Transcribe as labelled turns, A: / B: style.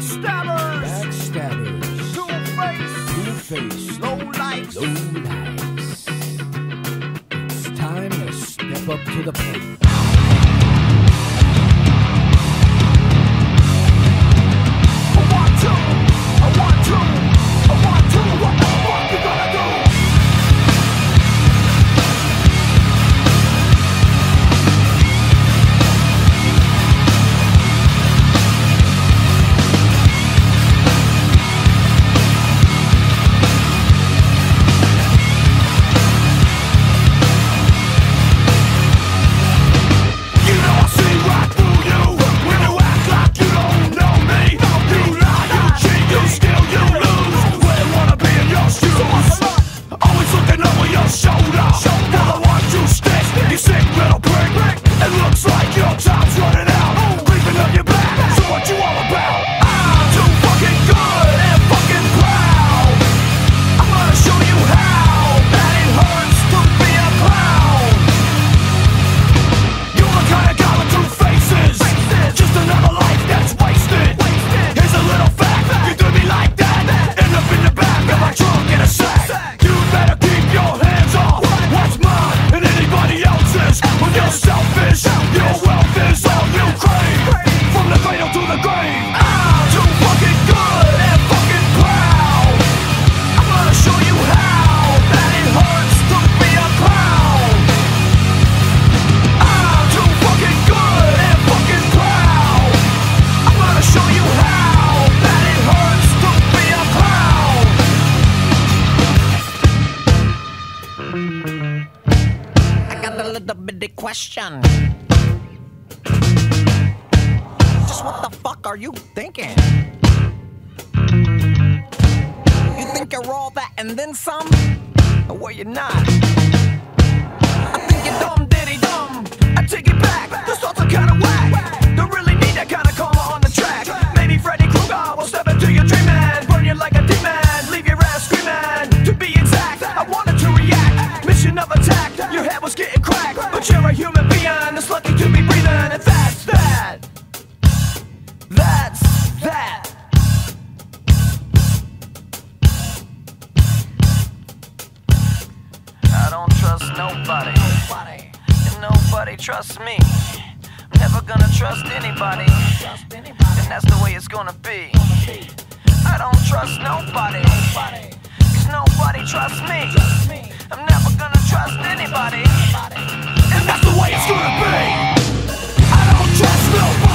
A: Backstabbers,
B: backstabbers,
A: two-face,
B: lowlifes. It's time to step up to the plate.
C: I got a little bitty question. Just what the fuck are you thinking? You think you're all that and then some? Well, you're not. I think you're dumb, diddy dumb. I take it back, the thoughts are kinda whack. Don't really need that kind of karma on the track. Maybe Freddy Krueger will step into your dream and burn you like a demon, leave your ass screaming. To be exact, I wanted to react. Mission of attack, your head was getting cracked, but you're a human being that's lucky to be breathing, and that's that. That's that. I don't trust nobody, and nobody trusts me. I'm never gonna trust anybody, and that's the way it's gonna be. I don't trust nobody, cause nobody trusts me. I'm never gonna trust anybody, and that's the way it's gonna be. I don't trust nobody.